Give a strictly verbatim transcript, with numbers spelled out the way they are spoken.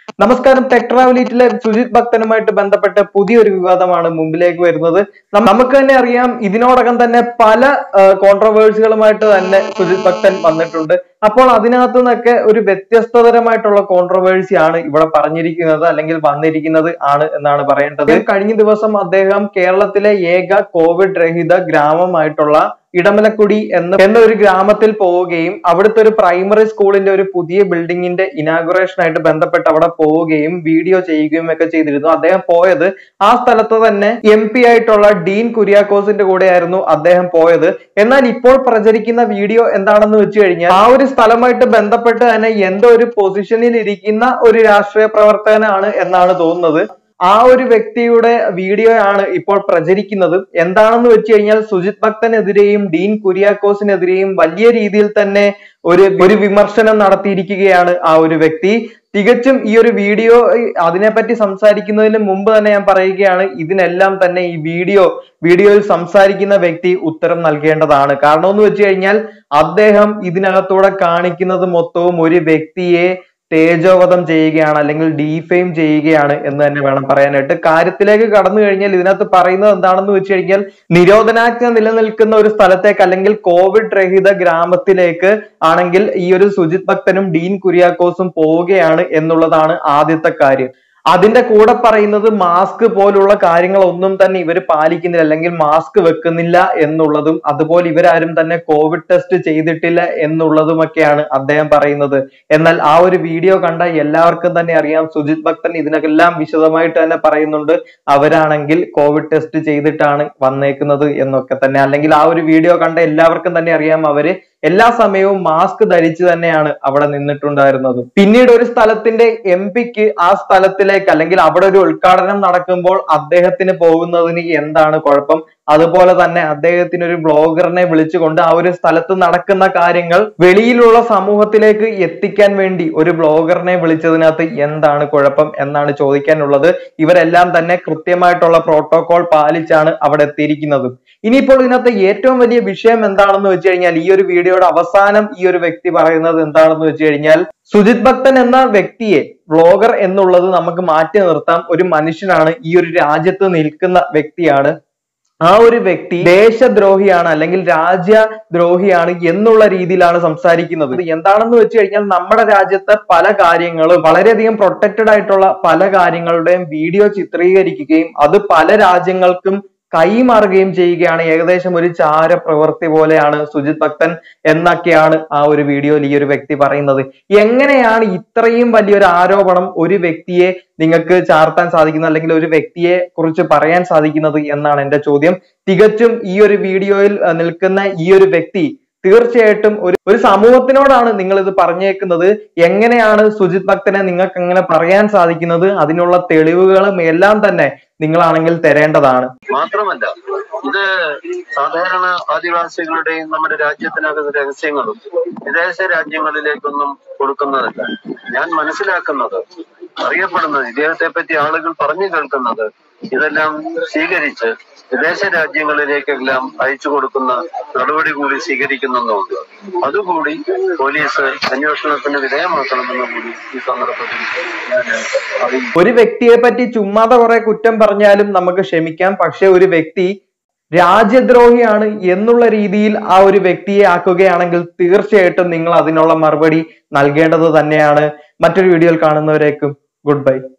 നമസ്കാരം. ടെക് ട്രാവലീറ്റിലെ സുജിത് ഭക്തനുമായിട്ട് ബന്ധപ്പെട്ട പുതിയൊരു വിവാദമാണ് മുമ്പിലേക്ക് വരുന്നത്. നമുക്ക് തന്നെ അറിയാം, ഇതിനോടകം തന്നെ പല കോൺട്രവേഴ്സികളുമായിട്ട് തന്നെ സുജിത് ഭക്തൻ വന്നിട്ടുണ്ട്. അപ്പോൾ അതിനകത്തു നിന്നൊക്കെ ഒരു വ്യത്യസ്തതരമായിട്ടുള്ള കോൺട്രവേഴ്സി ആണ് ഇവിടെ പറഞ്ഞിരിക്കുന്നത്, അല്ലെങ്കിൽ വന്നിരിക്കുന്നത് ആണ് എന്നാണ് പറയേണ്ടത്. കഴിഞ്ഞ ദിവസം അദ്ദേഹം കേരളത്തിലെ ഏക കോവിഡ് രഹിത ഗ്രാമമായിട്ടുള്ള ഇടമലക്കുടി എന്ന എന്ന ഒരു ഗ്രാമത്തിൽ പോവുകയും അവിടുത്തെ ഒരു പ്രൈമറി സ്കൂളിന്റെ ഒരു പുതിയ ബിൽഡിങ്ങിന്റെ ഇനാഗുറേഷൻ ആയിട്ട് ബന്ധപ്പെട്ട് അവിടെ പോവുകയും വീഡിയോ ചെയ്യുകയും ഒക്കെ ചെയ്തിരുന്നു. അദ്ദേഹം പോയത് ആ സ്ഥലത്ത് തന്നെ എം പി ആയിട്ടുള്ള ഡീൻ കുര്യാക്കോസിന്റെ കൂടെയായിരുന്നു അദ്ദേഹം പോയത്. എന്നാൽ ഇപ്പോൾ പ്രചരിക്കുന്ന വീഡിയോ എന്താണെന്ന് വെച്ച് കഴിഞ്ഞാൽ, ആ ഒരു സ്ഥലമായിട്ട് ബന്ധപ്പെട്ട് തന്നെ എന്തോ ഒരു പൊസിഷനിൽ ഇരിക്കുന്ന ഒരു രാഷ്ട്രീയ പ്രവർത്തകനാണ് എന്നാണ് തോന്നുന്നത്. ആ ഒരു വ്യക്തിയുടെ വീഡിയോ ആണ് ഇപ്പോൾ പ്രചരിക്കുന്നത്. എന്താണെന്ന് വെച്ച് കഴിഞ്ഞാൽ, സുജിത് ഭക്തനെതിരെയും ഡീൻ കുര്യാക്കോസിനെതിരെയും വലിയ രീതിയിൽ തന്നെ ഒരു ഒരു വിമർശനം നടത്തിയിരിക്കുകയാണ് ആ ഒരു വ്യക്തി. തികച്ചും ഈ ഒരു വീഡിയോ അതിനെപ്പറ്റി സംസാരിക്കുന്നതിന് മുമ്പ് തന്നെ ഞാൻ പറയുകയാണ്, ഇതിനെല്ലാം തന്നെ ഈ വീഡിയോ വീഡിയോയിൽ സംസാരിക്കുന്ന വ്യക്തി ഉത്തരം നൽകേണ്ടതാണ്. കാരണം എന്ന് വെച്ച് കഴിഞ്ഞാൽ, അദ്ദേഹം ഇതിനകത്തൂടെ കാണിക്കുന്നത് മൊത്തവും ഒരു വ്യക്തിയെ തേജോവധം ചെയ്യുകയാണ്, അല്ലെങ്കിൽ ഡീഫെയിം ചെയ്യുകയാണ് എന്ന് തന്നെ വേണം പറയാനായിട്ട്. കാര്യത്തിലേക്ക് കടന്നു കഴിഞ്ഞാൽ ഇതിനകത്ത് പറയുന്നത് എന്താണെന്ന് വെച്ച് കഴിഞ്ഞാൽ, നിരോധനാജ്ഞ നിലനിൽക്കുന്ന ഒരു സ്ഥലത്തേക്ക് അല്ലെങ്കിൽ കോവിഡ് രഹിത ഗ്രാമത്തിലേക്ക് ആണെങ്കിൽ ഈ ഒരു സുജിത് ഭക്തനും ഡീൻ കുര്യാക്കോസും പോവുകയാണ് എന്നുള്ളതാണ് ആദ്യത്തെ കാര്യം. അതിന്റെ കൂടെ പറയുന്നത് മാസ്ക് പോലുള്ള കാര്യങ്ങളൊന്നും തന്നെ ഇവർ പാലിക്കുന്നില്ല, അല്ലെങ്കിൽ മാസ്ക് വെക്കുന്നില്ല എന്നുള്ളതും, അതുപോലെ ഇവരാരും തന്നെ കോവിഡ് ടെസ്റ്റ് ചെയ്തിട്ടില്ല എന്നുള്ളതുമൊക്കെയാണ് അദ്ദേഹം പറയുന്നത്. എന്നാൽ ആ ഒരു വീഡിയോ കണ്ട എല്ലാവർക്കും തന്നെ അറിയാം, സുജിത് ഭക്തൻ ഇതിനെല്ലാം വിശദമായിട്ട് തന്നെ പറയുന്നുണ്ട്, അവരാണെങ്കിൽ കോവിഡ് ടെസ്റ്റ് ചെയ്തിട്ടാണ് വന്നേക്കുന്നത് എന്നൊക്കെ തന്നെ. അല്ലെങ്കിൽ ആ ഒരു വീഡിയോ കണ്ട എല്ലാവർക്കും തന്നെ അറിയാം, അവര് എല്ലാ സമയവും മാസ്ക് ധരിച്ച് തന്നെയാണ് അവിടെ നിന്നിട്ടുണ്ടായിരുന്നത്. പിന്നീട് ഒരു സ്ഥലത്തിന്റെ എം പിക്ക് ആ സ്ഥലത്തിലേക്ക്, അല്ലെങ്കിൽ അവിടെ ഒരു ഉദ്ഘാടനം നടക്കുമ്പോൾ അദ്ദേഹത്തിന് പോകുന്നതിന് എന്താണ് കുഴപ്പം? അതുപോലെ തന്നെ അദ്ദേഹത്തിന് ഒരു ബ്ലോഗറിനെ വിളിച്ചുകൊണ്ട് ആ ഒരു സ്ഥലത്ത് നടക്കുന്ന കാര്യങ്ങൾ വെളിയിലുള്ള സമൂഹത്തിലേക്ക് എത്തിക്കാൻ വേണ്ടി ഒരു ബ്ലോഗറിനെ വിളിച്ചതിനകത്ത് എന്താണ് കുഴപ്പം എന്നാണ് ചോദിക്കാനുള്ളത്. ഇവരെല്ലാം തന്നെ കൃത്യമായിട്ടുള്ള പ്രോട്ടോകോൾ പാലിച്ചാണ് അവിടെ എത്തിയിരിക്കുന്നത്. ഇനിയിപ്പോൾ ഇതിനകത്ത് ഏറ്റവും വലിയ വിഷയം എന്താണെന്ന് വെച്ച് കഴിഞ്ഞാൽ, ഈ ഒരു വീഡിയോയുടെ അവസാനം ഈ ഒരു വ്യക്തി പറയുന്നത് എന്താണെന്ന് വെച്ച് കഴിഞ്ഞാൽ, സുജിത് ഭക്തൻ എന്ന വ്യക്തിയെ, വ്ളോഗർ എന്നുള്ളത് നമുക്ക് മാറ്റി നിർത്താം, ഒരു മനുഷ്യനാണ്, ഈ ഒരു രാജ്യത്ത് നിൽക്കുന്ന വ്യക്തിയാണ്. ആ ഒരു വ്യക്തി ദേശദ്രോഹിയാണ് അല്ലെങ്കിൽ രാജ്യദ്രോഹിയാണ് എന്നുള്ള രീതിയിലാണ് സംസാരിക്കുന്നത്. എന്താണെന്ന് വെച്ച് കഴിഞ്ഞാൽ, നമ്മുടെ രാജ്യത്തെ പല കാര്യങ്ങളും, വളരെയധികം പ്രൊട്ടക്റ്റഡ് ആയിട്ടുള്ള പല കാര്യങ്ങളുടെയും വീഡിയോ ചിത്രീകരിക്കുകയും അത് പല രാജ്യങ്ങൾക്കും കൈമാറുകയും ചെയ്യുകയാണ്. ഏകദേശം ഒരു ചാര പ്രവൃത്തി പോലെയാണ് സുജിത് ഭക്തൻ എന്നൊക്കെയാണ് ആ ഒരു വീഡിയോയിൽ ഈ ഒരു വ്യക്തി പറയുന്നത്. എങ്ങനെയാണ് ഇത്രയും വലിയൊരു ആരോപണം ഒരു വ്യക്തിയെ നിങ്ങൾക്ക് ചാർത്താൻ സാധിക്കുന്നത്, അല്ലെങ്കിൽ ഒരു വ്യക്തിയെ കുറിച്ച് പറയാൻ സാധിക്കുന്നത് എന്നാണ് എന്റെ ചോദ്യം. തികച്ചും ഈ ഒരു വീഡിയോയിൽ നിൽക്കുന്ന ഈ ഒരു വ്യക്തി തീർച്ചയായിട്ടും ഒരു ഒരു സമൂഹത്തിനോടാണ് നിങ്ങൾ ഇത് പറഞ്ഞേക്കുന്നത്. എങ്ങനെയാണ് സുജിത് ഭക്തനെ നിങ്ങൾക്ക് അങ്ങനെ പറയാൻ സാധിക്കുന്നത്? അതിനുള്ള തെളിവുകളും എല്ലാം തന്നെ നിങ്ങളാണെങ്കിൽ തരേണ്ടതാണ്. മാത്രമല്ല, ഇത് സാധാരണ ആദിവാസികളുടെയും നമ്മുടെ രാജ്യത്തിനകത്ത് രഹസ്യങ്ങളും വിദേശ രാജ്യങ്ങളിലേക്കൊന്നും കൊടുക്കുന്നതല്ല. ഞാൻ മനസ്സിലാക്കുന്നത്, അറിയപ്പെടുന്നത്, ഇദ്ദേഹത്തെ പറ്റി ആളുകൾ പറഞ്ഞു കേൾക്കുന്നത് ഇതെല്ലാം സ്വീകരിച്ച് വിദേശ രാജ്യങ്ങളിലേക്കെല്ലാം അയച്ചു കൊടുക്കുന്ന നടപടി കൂടി സ്വീകരിക്കുന്നുണ്ട്. അതുകൂടി പോലീസ് അന്വേഷണത്തിന് വിധേയമാക്കണമെന്ന് കൂടി ഈ സന്ദർഭത്തിൽ ഒരു വ്യക്തിയെ പറ്റി ചുമ്മാതെ കുറെ കുറ്റം പറഞ്ഞാലും നമുക്ക് ക്ഷമിക്കാം. പക്ഷെ ഒരു വ്യക്തി രാജ്യദ്രോഹിയാണ് എന്നുള്ള രീതിയിൽ ആ ഒരു വ്യക്തിയെ ആക്കുകയാണെങ്കിൽ തീർച്ചയായിട്ടും നിങ്ങൾ അതിനുള്ള മറുപടി നൽകേണ്ടത് തന്നെയാണ്. മറ്റൊരു വീഡിയോയിൽ കാണുന്നവരേക്കും ഗുഡ് ബൈ.